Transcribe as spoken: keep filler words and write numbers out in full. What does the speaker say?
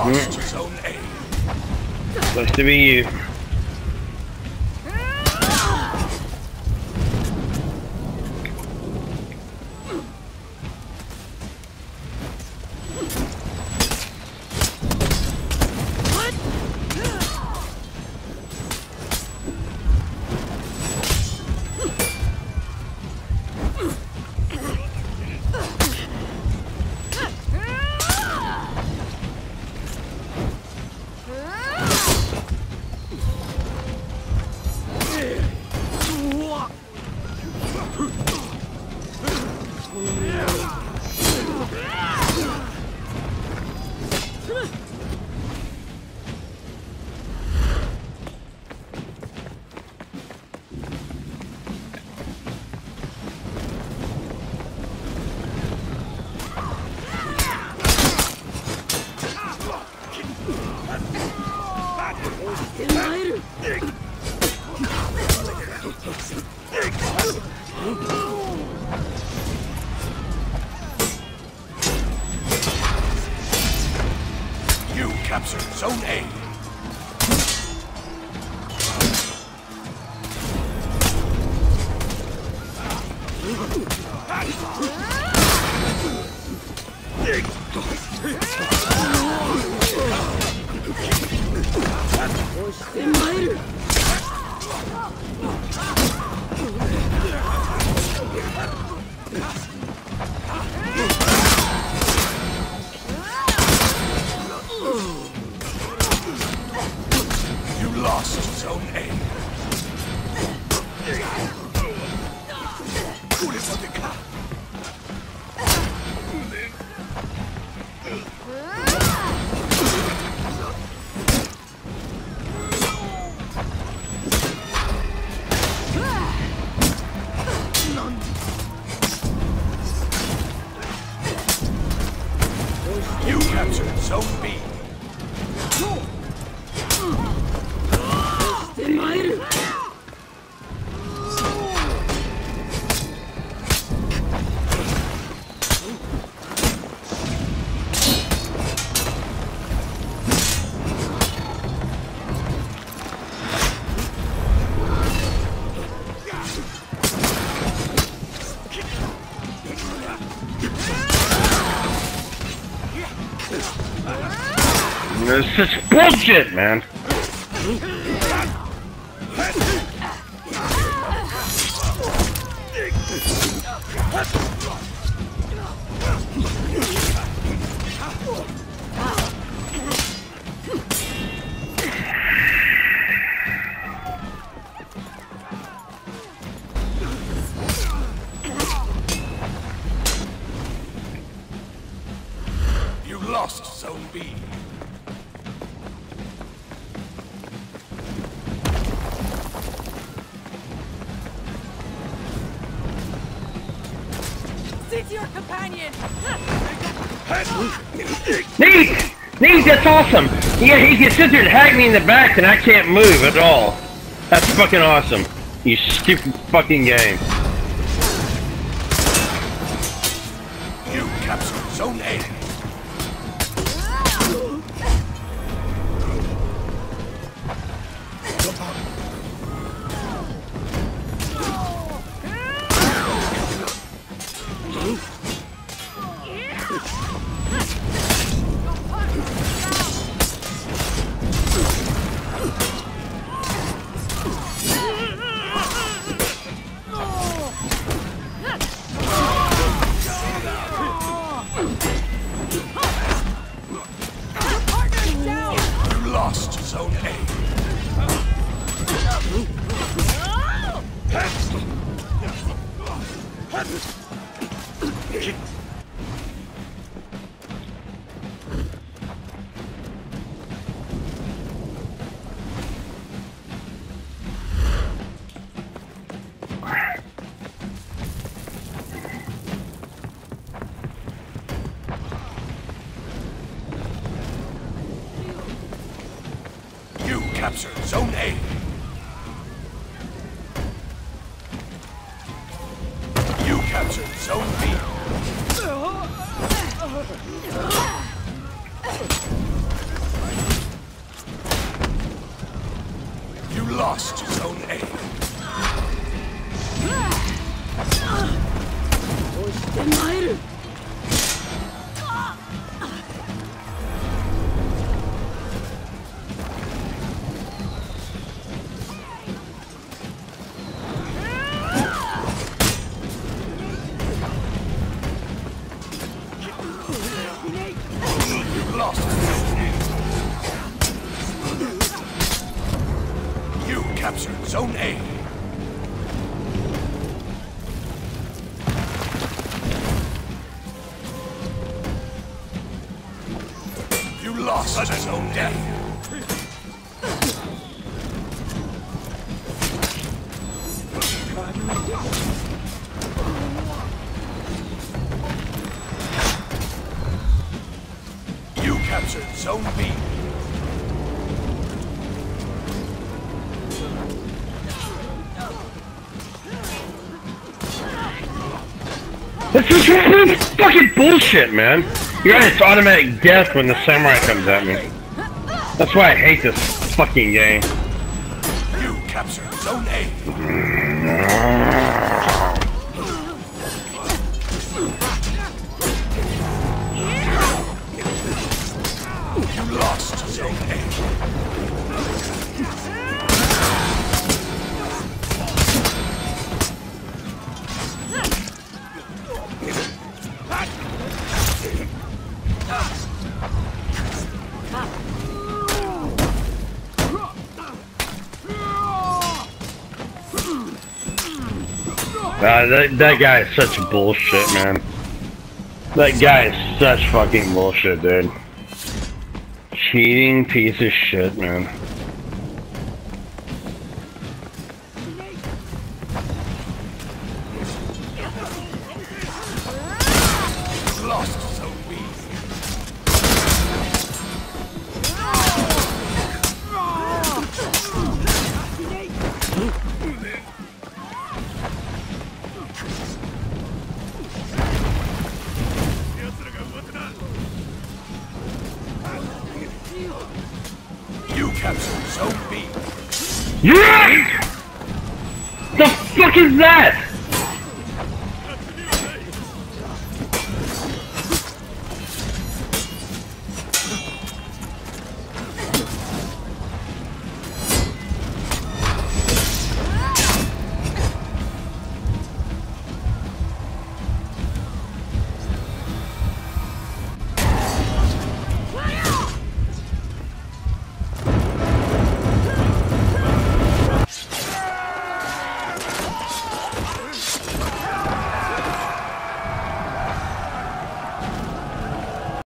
lost mm. Zone A. Nice to meet you. You captured Zone A. You lost Zone A. You captured Zone B. This is bullshit, man. You lost Zone B. It's your companion. Neat! Neat, that's awesome! Yeah, he can sit there and hack me in the back and I can't move at all. That's fucking awesome. You stupid fucking game. You captured Zone A. You lost Zone A. You captured Zone A. You captured Zone B. Sudden zone death. You captured Zone B. This is fucking bullshit, man. You're right, it's automatic death when the samurai comes at me. That's why I hate this fucking game. You captured Zone A. You lost Zone A. Uh, that, that guy is such bullshit, man. That guy is such fucking bullshit, dude. Cheating piece of shit, man. Lost Zone B. You captured Zone B. Yes! The fuck is that?